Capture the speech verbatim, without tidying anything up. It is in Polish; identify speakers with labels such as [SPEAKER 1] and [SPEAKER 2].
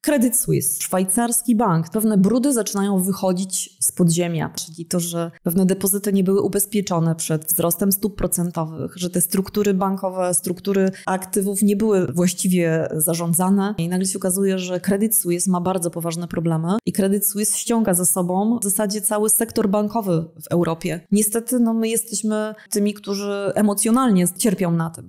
[SPEAKER 1] Credit Suisse, szwajcarski bank. Pewne brudy zaczynają wychodzić z podziemia, czyli to, że pewne depozyty nie były ubezpieczone przed wzrostem stóp procentowych, że te struktury bankowe, struktury aktywów nie były właściwie zarządzane i nagle się okazuje, że Credit Suisse ma bardzo poważne problemy i Credit Suisse ściąga za sobą w zasadzie cały sektor bankowy w Europie. Niestety no, my jesteśmy tymi, którzy emocjonalnie cierpią na tym.